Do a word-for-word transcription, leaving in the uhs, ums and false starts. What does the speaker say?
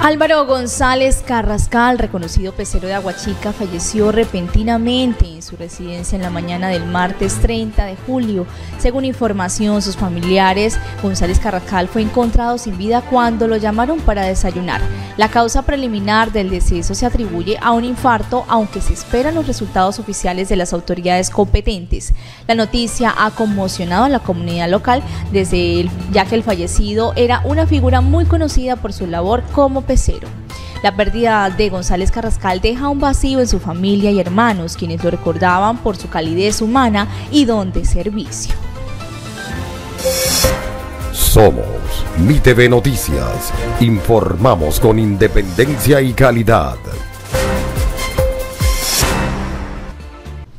Álvaro González Carrascal, reconocido pecero de Aguachica, falleció repentinamente en su residencia en la mañana del martes treinta de julio. Según información, sus familiares, González Carrascal fue encontrado sin vida cuando lo llamaron para desayunar. La causa preliminar del deceso se atribuye a un infarto, aunque se esperan los resultados oficiales de las autoridades competentes. La noticia ha conmocionado a la comunidad local, desde el, ya que el fallecido era una figura muy conocida por su labor como pecero. La pérdida de González Carrascal deja un vacío en su familia y hermanos, quienes lo recordaban por su calidez humana y don de servicio. Somos Mi T V Noticias. Informamos con independencia y calidad.